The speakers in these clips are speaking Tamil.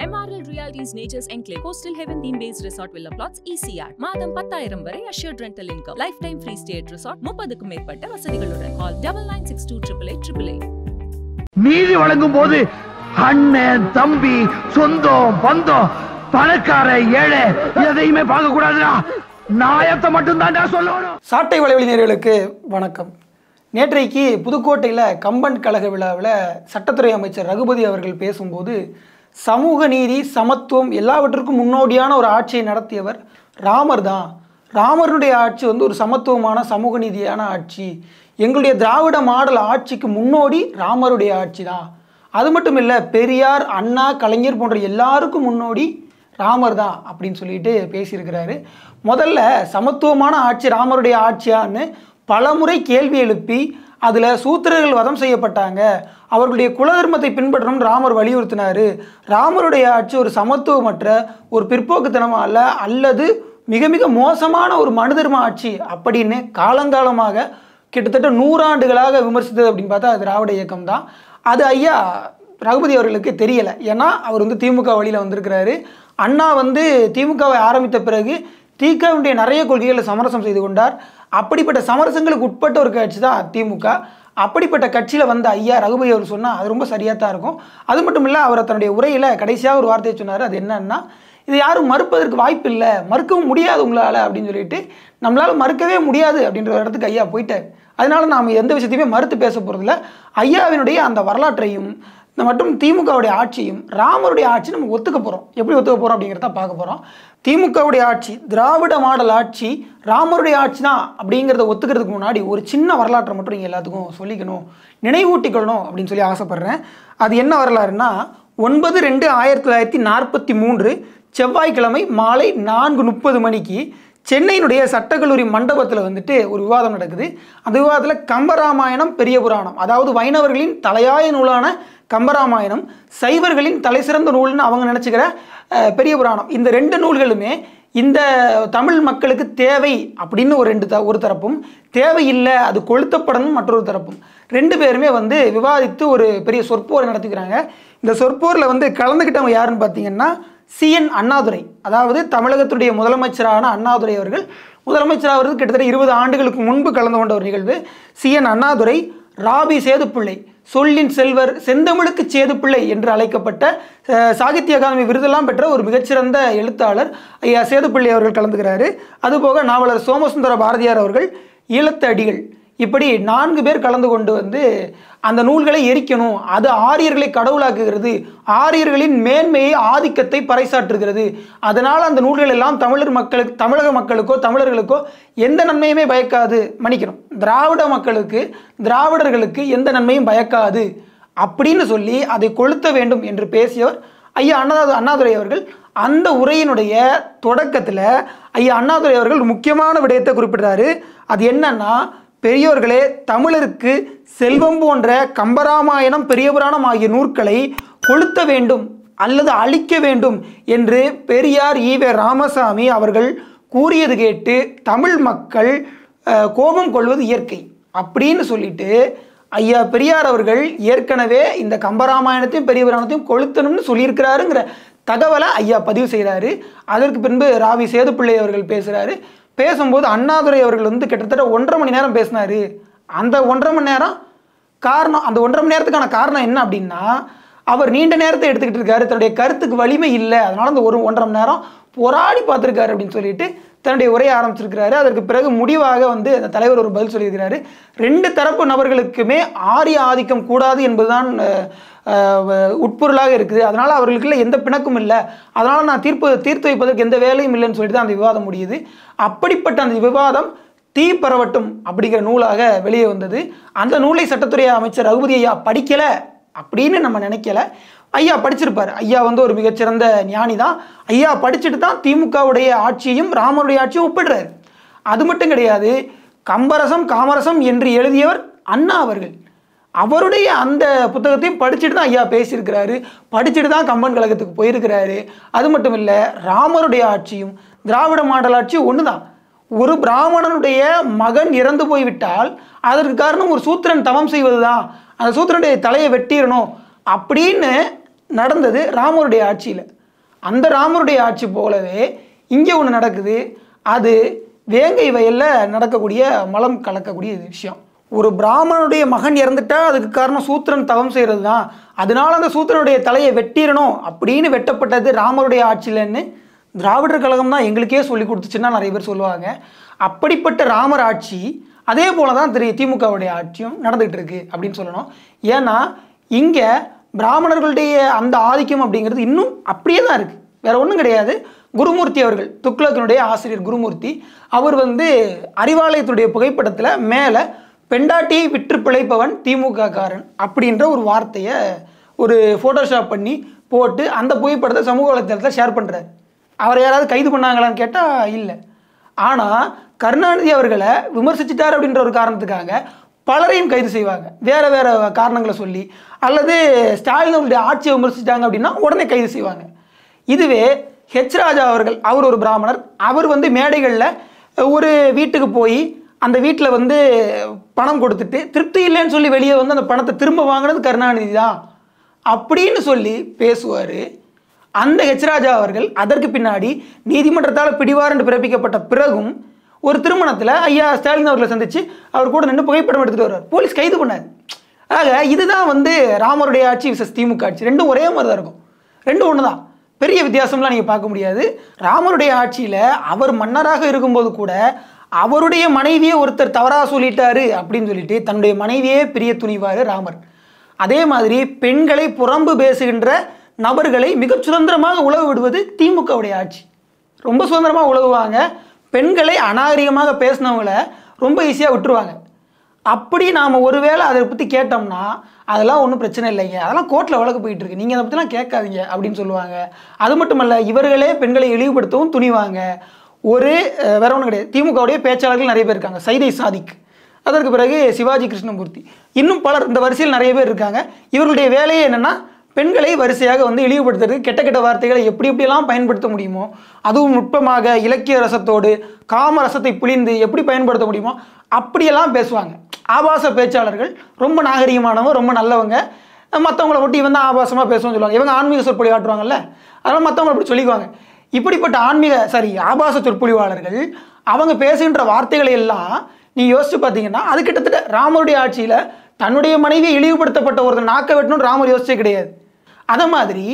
MRL Realty's Nature's Enclave Coastal Heaven theme-based resort villa plots ECR. மாதம் 10,000 வரை assured rental income. Lifetime free stay at resort. 30க்கும் மேற்பட்ட வசதிகளுடன். Call 99628888. நீதி வழங்கும் போது அண்ணன் தம்பி சொந்தம் பந்தம் பணக்கார ஏழை எதையுமே பார்க்க கூடாதுடா. நாயத்தை மட்டும் தான் சொல்லணும். சாட்டை வலைவலி நேயர்களுக்கு வணக்கம். நேற்றைக்கு புதுக்கோட்டையில் கம்பன் கழக விழாவில் சட்டத்துறை அமைச்சர் ரகுபதி அவர்கள் பேசும்போது சமூக நீதி சமத்துவம் எல்லாவற்றுக்கும் முன்னோடியான ஒரு ஆட்சியை நடத்தியவர் ராமர் தான். ராமருடைய ஆட்சி ஒரு சமத்துவமான சமூக நீதியான ஆட்சி. எங்களுடைய திராவிட மாடல் ஆட்சிக்கு முன்னோடி ராமருடைய ஆட்சி தான். அது மட்டும் இல்லை, பெரியார் அண்ணா கலைஞர் போன்ற எல்லாருக்கும் முன்னோடி ராமர் தான் அப்படின்னு சொல்லிட்டு பேசியிருக்கிறாரு. முதல்ல சமத்துவமான ஆட்சி ராமருடைய ஆட்சியான்னு பலமுறை கேள்வி எழுப்பி அதில் சூத்திரர்கள் வதம் செய்யப்பட்டாங்க, அவர்களுடைய குலதர்மத்தை பின்பற்றணும்னு ராமர் வலியுறுத்தினார். ராமருடைய ஆட்சி ஒரு சமத்துவமற்ற ஒரு பிற்போக்குத்தனமாக அல்லது மிக மிக மோசமான ஒரு மனுதர்ம ஆட்சி அப்படின்னு காலங்காலமாக கிட்டத்தட்ட 100 ஆண்டுகளாக விமர்சித்தது அப்படின்னு பார்த்தா அது திராவிட இயக்கம் தான். அது ஐயா ரகுபதி அவர்களுக்கு தெரியலை. ஏன்னா அவர் திமுக வழியில் வந்திருக்கிறாரு. அண்ணா திமுகவை ஆரம்பித்த பிறகு திமுகவுடைய நிறைய கொள்கைகளை சமரசம் செய்து கொண்டார். அப்படிப்பட்ட சமரசங்களுக்கு உட்பட்ட ஒரு கட்சி தான் திமுக. அப்படிப்பட்ட கட்சியில் வந்த ஐயா ரகுபதி அவர் சொன்னால் அது ரொம்ப சரியாக தான் இருக்கும். அது மட்டும் இல்லை, அவர் தன்னுடைய உரையில் கடைசியாக ஒரு வார்த்தையை சொன்னார். அது என்னன்னா, இது யாரும் மறுப்பதற்கு வாய்ப்பு இல்லை, மறுக்கவும் முடியாது உங்களால் அப்படின்னு சொல்லிட்டு நம்மளால் மறுக்கவே முடியாது அப்படின்ற ஒரு இடத்துக்கு ஐயா போயிட்டார். அதனால நாம் எந்த விஷயத்தையுமே மறுத்து பேச போகிறதில்ல. ஐயாவினுடைய அந்த வரலாற்றையும் மற்றும் திமுகவுடைய ஆட்சியும் ராமருடைய ஆட்சி நம்ம ஒத்துக்க போகிறோம். எப்படி ஒத்துக்க போகிறோம் அப்படிங்கிறத பார்க்க போகிறோம். திமுகவுடைய ஆட்சி திராவிட மாடல் ஆட்சி ராமருடைய ஆட்சி தான் அப்படிங்கிறத ஒத்துக்கிறதுக்கு முன்னாடி ஒரு சின்ன வரலாற்றை மட்டும் நீங்கள் எல்லாத்துக்கும் சொல்லிக்கணும், நினைவூட்டிக்கொள்ளணும் அப்படின்னு சொல்லி ஆசைப்பட்றேன். அது என்ன வரலாறுன்னா, 9/2/1943 செவ்வாய்க்கிழமை மாலை 4:30 மணிக்கு சென்னையினுடைய சட்டக்கல்லூரி மண்டபத்தில் ஒரு விவாதம் நடக்குது. அந்த விவாதத்தில் கம்பராமாயணம் பெரிய புராணம், அதாவது வைணவர்களின் தலையாய நூலான கம்பராமாயணம், சைவர்களின் தலை சிறந்த நூல்னு அவங்க நினச்சிக்கிற பெரிய புராணம், இந்த 2 நூல்களுமே இந்த தமிழ் மக்களுக்கு தேவை அப்படின்னு ஒரு தரப்பும், தேவையில்லை அது கொளுத்தப்படணும் மற்றொரு தரப்பும், 2 பேருமே விவாதித்து ஒரு பெரிய சொற்போரை நடத்திக்கிறாங்க. இந்த சொற்போரில் கலந்துக்கிட்டவங்க யாருன்னு பார்த்தீங்கன்னா CN அண்ணாதுரை, அதாவது தமிழகத்துடைய முதலமைச்சரான அண்ணாதுரை அவர்கள். முதலமைச்சராக கிட்டத்தட்ட 20 ஆண்டுகளுக்கு முன்பு கலந்து கொண்ட ஒரு நிகழ்வு. CN அண்ணாதுரை, ராபி சேதுப்பிள்ளை, சொல்லின் செல்வர், செந்தமிழுக்கு சேதுப்பிள்ளை என்று அழைக்கப்பட்ட சாகித்ய அகாதமி விருதெல்லாம் பெற்ற ஒரு மிகச்சிறந்த எழுத்தாளர் ஐயா சேதுப்பிள்ளை அவர்கள் கலந்துக்கிறாரு. அதுபோக நாவலர் சோமசுந்தர பாரதியார் அவர்கள், ஈழத்து அடிகள், இப்படி 4 பேர் கலந்து கொண்டு அந்த நூல்களை எரிக்கணும், அது ஆரியர்களை கடவுளாக்குகிறது, ஆரியர்களின் மேன்மையை ஆதிக்கத்தை பறைசாற்றுகிறது, அதனால் அந்த நூல்கள் எல்லாம் தமிழக மக்களுக்கோ தமிழர்களுக்கோ எந்த நன்மையுமே பயக்காது, மன்னிக்கணும் திராவிடர்களுக்கு எந்த நன்மையும் பயக்காது அப்படின்னு சொல்லி அதை கொளுத்த வேண்டும் என்று பேசியவர் ஐயா அண்ணாதுரை அவர்கள். அந்த உரையினுடைய தொடக்கத்தில் ஐயா அண்ணாதுரை அவர்கள் முக்கியமான விடயத்தை குறிப்பிடுறாரு. அது என்னன்னா, பெரியோர்களே, தமிழருக்கு செல்வம் போன்ற கம்பராமாயணம் பெரிய புராணம் ஆகிய நூற்களை கொளுத்த வேண்டும் அல்லது அழிக்க வேண்டும் என்று பெரியார் ஈவே ராமசாமி அவர்கள் கூறியது கேட்டு தமிழ் மக்கள் கோபம் கொள்வது இயற்கை அப்படின்னு சொல்லிட்டு ஐயா பெரியார் அவர்கள் ஏற்கனவே இந்த கம்பராமாயணத்தையும் பெரிய புராணத்தையும் கொளுத்தணும்னு சொல்லியிருக்கிறாருங்கிற தகவலை ஐயா பதிவு செய்கிறாரு. அதற்கு பின்பு ராவி சேதுப்பிள்ளை அவர்கள் பேசுகிறாரு. பேசும்போது அண்ணாதுரை அவர்கள் கிட்டத்தட்ட 1.5 மணி நேரம் பேசினார். அந்த 1.5 மணி நேரம் காரணம், அந்த 1.5 மணி நேரத்துக்கான காரணம் என்ன அப்படின்னா, அவர் நீண்ட நேரத்தை எடுத்துக்கிட்டு இருக்காரு, தன்னுடைய கருத்துக்கு வலிமை இல்லை, அதனால அந்த 1.5 மணி நேரம் போராடி பார்த்துருக்காரு அப்படின்னு சொல்லிட்டு தன்னுடைய உரையை ஆரம்பிச்சிருக்கிறாரு. அதற்கு பிறகு முடிவாக அந்த தலைவர் ஒரு பதில் சொல்லியிருக்கிறாரு. 2 தரப்பு நபர்களுக்குமே ஆரிய ஆதிக்கம் கூடாது என்பதுதான் உட்பொருளாக இருக்குது, அதனால் அவர்களுக்குள்ள எந்த பிணக்கும் இல்லை, அதனால் நான் தீர்த்து வைப்பதற்கு எந்த வேலையும் இல்லைன்னு சொல்லிட்டு தான் அந்த விவாதம் முடியுது. அப்படிப்பட்ட அந்த விவாதம் தீ பரவட்டும் அப்படிங்கிற நூலாக வெளியே வந்தது. அந்த நூலை சட்டத்துறை அமைச்சர் ரகுபதி ஐயா படிக்கலை அப்படின்னு நம்ம நினைக்கல. ஐயா படிச்சிருப்பார். ஐயா ஒரு மிகச்சிறந்த ஞானி தான். ஐயா படிச்சுட்டு தான் திமுகவுடைய ஆட்சியையும் ராமருடைய ஆட்சியும் ஒப்பிடுறாரு. அது மட்டும் கிடையாது, கம்பரசம் காமரசம் என்று எழுதியவர் அண்ணா அவர்கள். அவருடைய அந்த புத்தகத்தையும் படிச்சுட்டு தான் ஐயா பேசியிருக்கிறாரு, படிச்சுட்டு தான் கம்பன் கழகத்துக்கு போயிருக்கிறாரு. அது மட்டும் இல்லை, ராமருடைய ஆட்சியும் திராவிட மாடல் ஆட்சியும் ஒன்று தான். ஒரு பிராமணனுடைய மகன் இறந்து போய்விட்டால் அதற்கு காரணம் ஒரு சூத்திரன் தவம் செய்வது தான், அந்த சூத்திரனுடைய தலையை வெட்டிடணும் அப்படின்னு நடந்தது ராமருடைய ஆட்சியில். அந்த ராமருடைய ஆட்சி போலவே இங்கே ஒன்று நடக்குது. அது வேங்கை வயலில் நடக்கக்கூடிய மலம் கலக்கக்கூடிய விஷயம். ஒரு பிராமணனுடைய மகன் இறந்துட்டா அதுக்கு காரணம் சூத்திரன் தவம் செய்கிறது தான், அதனால அந்த சூத்திரனுடைய தலையை வெட்டிடணும் அப்படின்னு வெட்டப்பட்டது ராமருடைய ஆட்சியிலன்னு திராவிடர் கழகம் தான் எங்களுக்கே சொல்லி கொடுத்துச்சுன்னா நிறைய பேர் சொல்லுவாங்க. அப்படிப்பட்ட ராமர் ஆட்சி அதே போல தான் திமுகவுடைய ஆட்சியும் நடந்துகிட்டு இருக்கு அப்படின்னு சொல்லணும். ஏன்னா இங்கே பிராமணர்களுடைய அந்த ஆதிக்கம் அப்படிங்கிறது இன்னும் அப்படியே தான் இருக்குது, வேற ஒன்றும் கிடையாது. குருமூர்த்தி அவர்கள், துக்ளக்கினுடைய ஆசிரியர் குருமூர்த்தி, அவர் அறிவாலயத்துடைய புகைப்படத்தில் மேலே பெண்டாட்டியை விற்று பிழைப்பவன் திமுக காரன் அப்படின்ற ஒரு வார்த்தையை ஒரு ஃபோட்டோஷாப் பண்ணி போட்டு அந்த புகைப்படத்தை சமூக வலைத்தளத்தில் ஷேர் பண்ணுறாரு. அவரை யாராவது கைது பண்ணாங்களான்னு கேட்டால் இல்லை. ஆனால் கருணாநிதி அவர்களை விமர்சிச்சிட்டார் அப்படின்ற ஒரு காரணத்துக்காக பலரையும் கைது செய்வாங்க, வேறு வேறு காரணங்களை சொல்லி. அல்லது ஸ்டாலின் அவருடைய ஆட்சியை விமர்சிச்சிட்டாங்க அப்படின்னா உடனே கைது செய்வாங்க. இதுவே ஹெச் ராஜா அவர்கள், அவர் ஒரு பிராமணர், அவர் மேடைகளில் ஒரு வீட்டுக்கு போய் அந்த வீட்டில் பணம் கொடுத்துட்டு திருப்தி இல்லைன்னு சொல்லி வெளியே அந்த பணத்தை திரும்ப வாங்கினது கருணாநிதி தான் அப்படின்னு சொல்லி பேசுவார். அந்த ஹெச் ராஜா அவர்கள் அதற்கு பின்னாடி நீதிமன்றத்தால் பிடிவாரண்டு பிறப்பிக்கப்பட்ட பிறகும் ஒரு திருமணத்தில் ஐயா ஸ்டாலின் அவர்களை சந்தித்து அவர் கூட நின்று புகைப்படம் எடுத்துகிட்டு வருவார், போலீஸ் கைது பண்ணாது. ஆக இதுதான் ராமருடைய ஆட்சி விசஸ் திமுக ஆட்சி. ரெண்டும் ஒரே மாதிரி தான் இருக்கும், ரெண்டும் ஒன்று தான், பெரிய வித்தியாசம்லாம் நீங்கள் பார்க்க முடியாது. ராமருடைய ஆட்சியில் அவர் மன்னராக இருக்கும்போது கூட அவருடைய மனைவியே ஒருத்தர் தவறாக சொல்லிட்டாரு அப்படின்னு சொல்லிட்டு தன்னுடைய மனைவியே பிரிய துணிவார் ராமர். அதே மாதிரி பெண்களை புறம்பு பேசுகின்ற நபர்களை மிக சுதந்திரமாக உழவு விடுவது திமுகவுடைய ஆட்சி. ரொம்ப சுதந்திரமாக உழவுவாங்க. பெண்களை அநாகரிகமாக பேசினவங்களை ரொம்ப ஈஸியாக விட்டுருவாங்க. அப்படி நாம் ஒருவேளை அதை பற்றி கேட்டோம்னா அதெல்லாம் ஒன்றும் பிரச்சனை இல்லைங்க, அதெல்லாம் கோர்ட்டில் வழக்கு போயிட்டு இருக்கு, நீங்கள் அதை பற்றிலாம் கேட்காதீங்க அப்படின்னு சொல்லுவாங்க. அது மட்டுமல்ல, இவர்களே பெண்களை இழிவுபடுத்தவும் துணிவாங்க. வேற ஒன்றும் கிடையாது. திமுகவுடைய பேச்சாளர்கள் நிறைய பேர் இருக்காங்க, சைதை சாதிக், அதற்கு பிறகு சிவாஜி கிருஷ்ணமூர்த்தி, இன்னும் பலர் இந்த வரிசையில் நிறைய பேர் இருக்காங்க. இவர்களுடைய வேலையே என்னென்னா பெண்களை வரிசையாக இழிவுபடுத்துறதுக்கு கெட்ட கெட்ட வார்த்தைகளை எப்படி எப்படியெல்லாம் பயன்படுத்த முடியுமோ, அதுவும் நுட்பமாக இலக்கிய ரசத்தோடு காம ரசத்தை புளிந்து எப்படி பயன்படுத்த முடியுமோ அப்படியெல்லாம் பேசுவாங்க. ஆபாச பேச்சாளர்கள், ரொம்ப நாகரிகமானவங்க, ரொம்ப நல்லவங்க. மற்றவங்களை மட்டும் இவன் தான் ஆபாசமாக பேசுவோம்னு சொல்லுவாங்க. இவங்க ஆன்மீக சொற்பொழி ஆட்டுவாங்கல்ல, அதனால் மற்றவங்களை அப்படி சொல்லிக்குவாங்க. இப்படிப்பட்ட ஆபாச சொற்பொழிவாளர்கள் அவங்க பேசுகின்ற வார்த்தைகளை எல்லாம் நீ யோசிச்சு பார்த்தீங்கன்னா அது கிட்டத்தட்ட ராமருடைய ஆட்சியில் தன்னுடைய மனைவியை இழிவுபடுத்தப்பட்ட ஒரு நாக்க வெட்டணும்னு ராமர் யோசிச்சே கிடையாது. அதை மாதிரி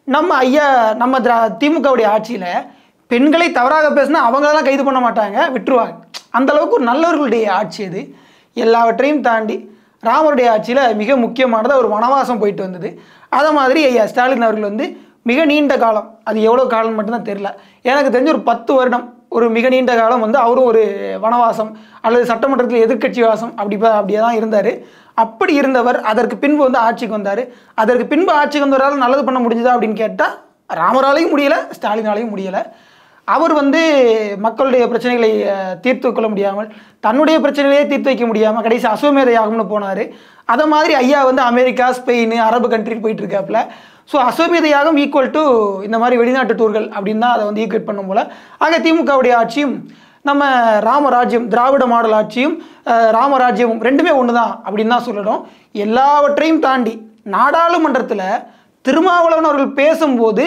நம்ம திமுகவுடைய ஆட்சியில் பெண்களை தவறாக பேசினா அவங்களெல்லாம் கைது பண்ண மாட்டாங்க, விட்டுருவாங்க. அந்தளவுக்கு ஒரு நல்லவர்களுடைய ஆட்சி அது. எல்லாவற்றையும் தாண்டி ராமருடைய ஆட்சியில் மிக முக்கியமானது ஒரு வனவாசம் போயிட்டு வந்தது. அதை மாதிரி ஐயா ஸ்டாலின் அவர்கள் மிக நீண்ட காலம், அது எவ்வளோ காலம் மட்டும்தான் தெரியல, எனக்கு தெரிஞ்ச ஒரு 10 வருடம் ஒரு மிக நீண்ட காலம் அவரும் ஒரு வனவாசம் அல்லது சட்டமன்றத்தில் எதிர்க்கட்சி வாசம் அப்படியே தான் இருந்தார். அப்படி இருந்தவர் அதற்கு பின்பு ஆட்சிக்கு வந்தார். அதற்கு பின்பு ஆட்சிக்கு வந்தவரால் நல்லது பண்ண முடிஞ்சதா அப்படின்னு கேட்டால் ராமராலையும் முடியலை, ஸ்டாலினாலையும் முடியலை. அவர் மக்களுடைய பிரச்சனைகளை தீர்த்து கொள்ள முடியாமல், தன்னுடைய பிரச்சனைகளே தீர்த்து வைக்க முடியாமல் கடைசி அஸ்வமேத யாகம்னு போனார். அதை மாதிரி ஐயா அமெரிக்கா, ஸ்பெயின், அரபு கண்ட்ரின்னு போயிட்டு இருக்காப்புல. ஸோ அஸ்வமேத யாகம் ஈக்குவல் டு இந்த மாதிரி வெளிநாட்டு டூர்கள் அப்படின்னு தான் அதை ஈக்குவேட் பண்ணும் போல். ஆக திமுகவுடைய ஆட்சியும் நம்ம ராமராஜ்யம், திராவிட மாடல் ஆட்சியும் ராமராஜ்யமும் ரெண்டுமே ஒன்று தான் அப்படின்னு தான் சொல்லணும். எல்லாவற்றையும் தாண்டி நாடாளுமன்றத்தில் திருமாவளவன் அவர்கள் பேசும்போது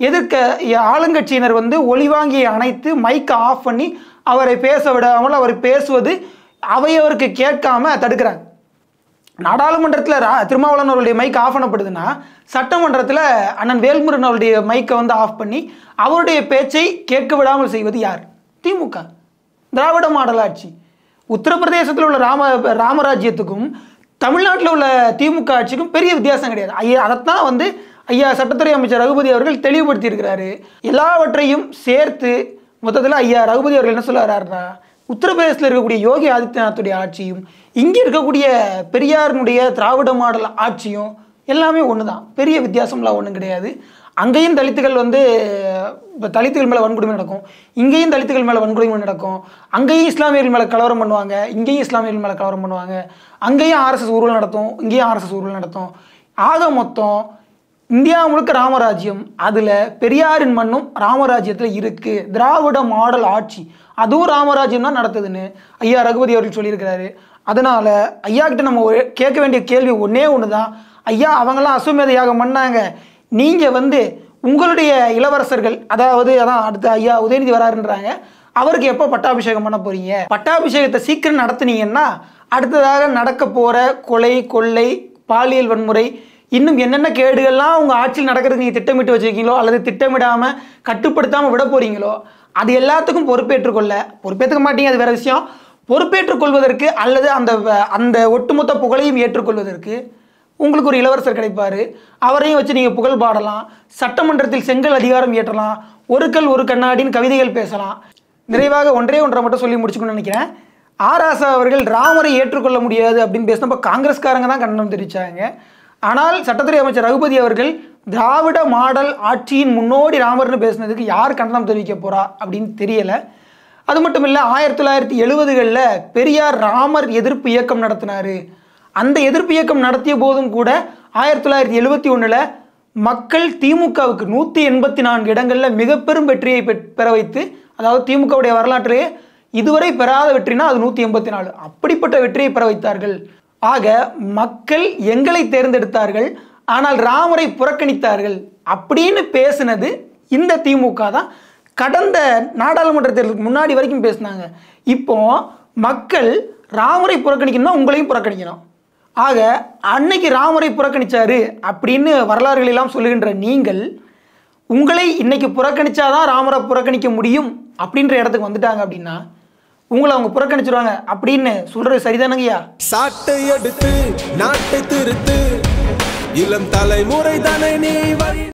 ஆளுங்கட்சியினர் ஒளிவாங்கியை அணைத்து மைக்கை ஆஃப் பண்ணி அவரை பேச விடாமல் அவர் பேசுவது அவையவருக்கு கேட்காம தடுக்கிறாங்க. நாடாளுமன்றத்தில் திருமாவளவன் அவருடைய மைக் ஆஃப் பண்ணப்படுதுன்னா சட்டமன்றத்தில் அண்ணன் வேல்முருகன் அவருடைய மைக்கை ஆஃப் பண்ணி அவருடைய பேச்சை கேட்க விடாமல் செய்வது யார்? திமுக, திராவிட மாடல் ஆட்சி. உத்தரப்பிரதேசத்தில் உள்ள ராமராஜ்யத்துக்கும் தமிழ்நாட்டில் உள்ள திமுக ஆட்சிக்கும் பெரிய வித்தியாசம் கிடையாது. அதைத்தான் ஐயா சட்டத்துறை அமைச்சர் ரகுபதி அவர்கள் தெளிவுபடுத்தி இருக்கிறாரு. எல்லாவற்றையும் சேர்த்து மொத்தத்தில் ஐயா ரகுபதி அவர்கள் என்ன சொல்லுறாருன்னா, உத்தரப்பிரதேசத்தில் இருக்கக்கூடிய யோகி ஆதித்யநாத்துடைய ஆட்சியும் இங்கே இருக்கக்கூடிய பெரியாரினுடைய திராவிட மாடல் ஆட்சியும் எல்லாமே ஒன்று தான், பெரிய வித்தியாசம்லாம் ஒன்றும் கிடையாது. அங்கேயும் தலித்துகள் தலித்துகள் மேலே வன்கொடுமை நடக்கும், இங்கேயும் தலித்துகள் மேலே வன்கொடுமை நடக்கும். அங்கேயும் இஸ்லாமியர்கள் மேலே கலவரம் பண்ணுவாங்க, இங்கேயும் இஸ்லாமியர்கள் மேலே கலவரம் பண்ணுவாங்க. அங்கேயும் ஆர்எஸ்எஸ் ஊர்வலம் நடத்தும், இங்கேயும் ஆர்எஸ்எஸ் ஊர்வலம் நடத்தும். ஆக மொத்தம் இந்தியா முழுக்க ராமராஜ்யம், அதில் பெரியாரின் மண்ணும் ராமராஜ்யத்தில் இருக்குது. திராவிட மாடல் ஆட்சி அதுவும் ராமராஜ்யம் தான் நடத்துதுன்னு ஐயா ரகுபதி அவர்கள் சொல்லியிருக்கிறாரு. அதனால் ஐயா கிட்ட நம்ம கேட்க வேண்டிய கேள்வி ஒன்று தான், ஐயா அவங்களாம் அஸ்வமேத யாகம் பண்ணாங்க, நீங்கள் வந்து உங்களுடைய இளவரசர்கள், அதாவது அதான் அடுத்த ஐயா உதயநிதி வராருன்றாங்க, அவருக்கு எப்போ பட்டாபிஷேகம் பண்ண போறீங்க? பட்டாபிஷேகத்தை சீக்கிரம் நடத்துனீங்கன்னா அடுத்ததாக நடக்க போகிற கொலை, கொள்ளை, பாலியல் வன்முறை, இன்னும் என்னென்ன கேடுகள்லாம் உங்கள் ஆட்சியில் நடக்கிறதுக்கு நீங்கள் திட்டமிட்டு வச்சுருக்கீங்களோ அல்லது திட்டமிடாமல் கட்டுப்படுத்தாமல் விட போகிறீங்களோ அது எல்லாத்துக்கும் பொறுப்பேற்றுக்க மாட்டீங்க, அது வேறு விஷயம். பொறுப்பேற்றுக்கொள்வதற்கு அல்லது அந்த ஒட்டுமொத்த புகழையும் ஏற்றுக்கொள்வதற்கு உங்களுக்கு ஒரு இளவரசர் கிடைப்பார். அவரையும் வச்சு நீங்கள் புகழ் பாடலாம், சட்டமன்றத்தில் செங்கல் அதிகாரம் ஏற்றலாம், ஒரு கல் ஒரு கண்ணாடின்னு கவிதைகள் பேசலாம். நிறைவாக ஒன்றை மட்டும் சொல்லி முடிச்சுக்கணும்னு நினைக்கிறேன். ஆராசா அவர்கள் ராமரை ஏற்றுக்கொள்ள முடியாது அப்படின்னு பேசினப்போ காங்கிரஸ்காரங்க தான் கண்டனம் தெரிவித்தாங்க. ஆனால் சட்டத்துறை அமைச்சர் ரகுபதி அவர்கள் திராவிட மாடல் ஆட்சியின் முன்னோடி ராமர்னு பேசினதுக்கு யார் கண்டனம் தெரிவிக்க போகிறா அப்படின்னு தெரியலை. அது மட்டும் இல்லை, 1970களில் பெரியார் ராமர் எதிர்ப்பு இயக்கம் நடத்தினார். அந்த எதிர்ப்பு இயக்கம் நடத்திய போதும் கூட 1971 மக்கள் திமுகவுக்கு 184 இடங்களில் மிக பெரும் வெற்றியை பெற வைத்து, அதாவது திமுகவுடைய வரலாற்றிலே இதுவரை பெறாத வெற்றினா அது 184, அப்படிப்பட்ட வெற்றியை பெற வைத்தார்கள். ஆக மக்கள் எங்களை தேர்ந்தெடுத்தார்கள், ஆனால் ராமரை புறக்கணித்தார்கள் அப்படின்னு பேசினது இந்த திமுக தான். கடந்த நாடாளுமன்ற தேர்தலுக்கு முன்னாடி வரைக்கும் பேசினாங்க. இப்போ மக்கள் ராமரை புறக்கணிக்கணும்னா உங்களையும் புறக்கணிக்கணும். ஆக அன்னைக்கு ராமரை புறக்கணிச்சாரு அப்படின்னு வரலாறுகளெல்லாம் சொல்லுகின்ற நீங்கள் உங்களை இன்னைக்கு புறக்கணிச்சாதான் ராமரை புறக்கணிக்க முடியும் அப்படின்ற இடத்துக்கு வந்துட்டாங்க அப்படின்னா உங்களை அவங்க புறக்கணிச்சிருவாங்க அப்படின்னு சொல்றது சரிதானங்கய்யா? சாட்டை எடுத்து நாட்டை திருத்து, இளம் தலைமுறை தானே நீ